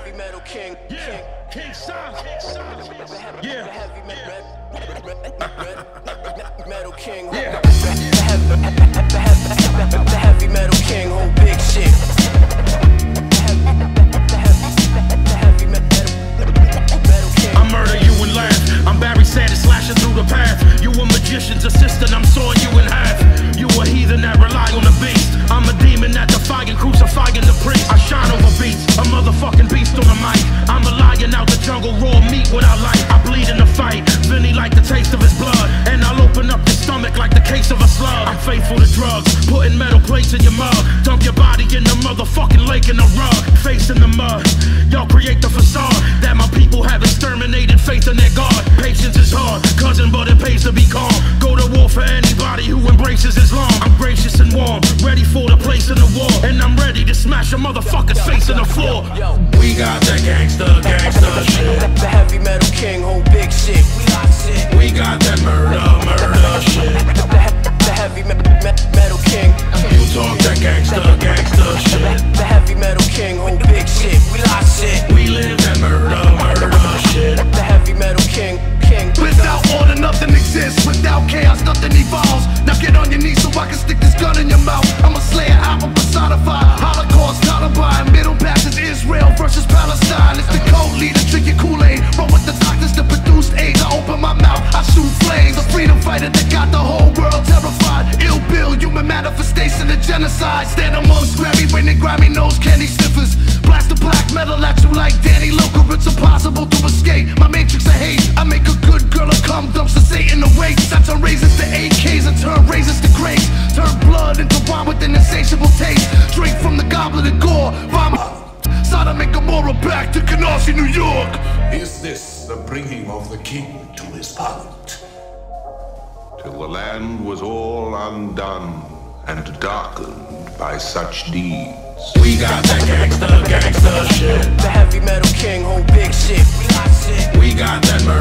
heavy metal king. Yeah, King Size. Yeah, Metal king. yeah. The heavy metal king, whole big shit. The heavy metal king. I murder you and laugh. I'm Barry Sanders slashing through the path. You a magician's assistant, I'm sawing you in half. You a heathen that rely on the beast. I'm a demon that defying, crucifying the priest. I shine over beats, a motherfucking beast on the mic. I'm a lion out the jungle, raw meat without light. I bleed in the fight, Vinny like the taste of his blood. And I'll open up your stomach like the case of a slug. I'm faithful to drugs, putting metal plates in your mug. Dump your body in the motherfucking lake in the rug. Face in the mud, y'all create the facade that my people have exterminated faith in their God. Patience is hard, cousin, but it pays to be calm. Go to war for anybody who embraces Islam. I'm gracious and warm, ready for the place in the war. And I'm ready to smash a motherfucker's face in the floor. We got that gangsta shit. The heavy metal king, whole big shit. We got that murder shit. The heavy metal king. You talk that gangsta shit. The heavy metal king, whole big shit. We lock shit. We live that murder shit. The heavy metal king. Without order, nothing exists. Without chaos, nothing evolves. Now get on your knees so I can stick this gun in your mouth. I'm a slayer, album personified. Holocaust, Taliban, Middle Passage, Israel versus Palestine. It's the code leader, drink your Kool-Aid. Roll with the doctors that produced AIDS. I open my mouth, I shoot flames. A freedom fighter that got the whole world terrified. Ill Bill, human manifestation of genocide. Stand amongst Grammy-winning, grimy nose candy sniffers. Blast the black metal at you like Danny Loker. It's impossible to escape my matrix of hate. I make a good girl a cum dumps to Satan awaits. I turn razors to AKs and turn razors to grapes. Turn blood into wine with an insatiable taste. Drink from the goblet of gore. Vomit. Sodom and Gomorrah back to Canarsie, New York. Is this the bringing of the king to his parliament? Till the land was all undone and darkened by such deeds. We got that gangsta shit. The heavy metal king, whole big shit. We lock shit. We got that